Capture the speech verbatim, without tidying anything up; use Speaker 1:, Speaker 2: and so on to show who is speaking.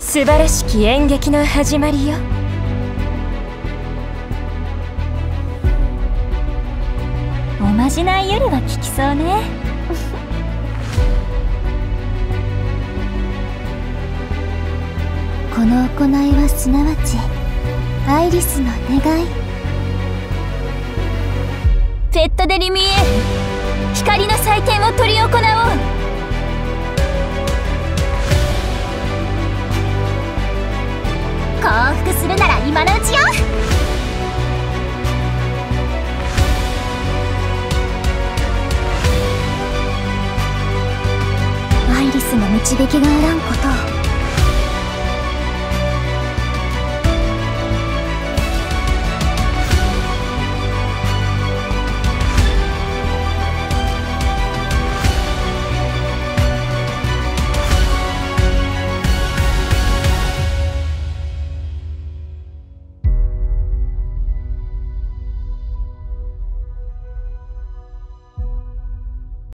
Speaker 1: 素晴らしき演劇の始まりよ。
Speaker 2: おまじないよりは効きそうね。この行いはすなわちアイリスの願い。フェット・デ・リミエール、光の祭典を執り行おう。降伏するなら今のうちよ。アイリスの導きがあらんことを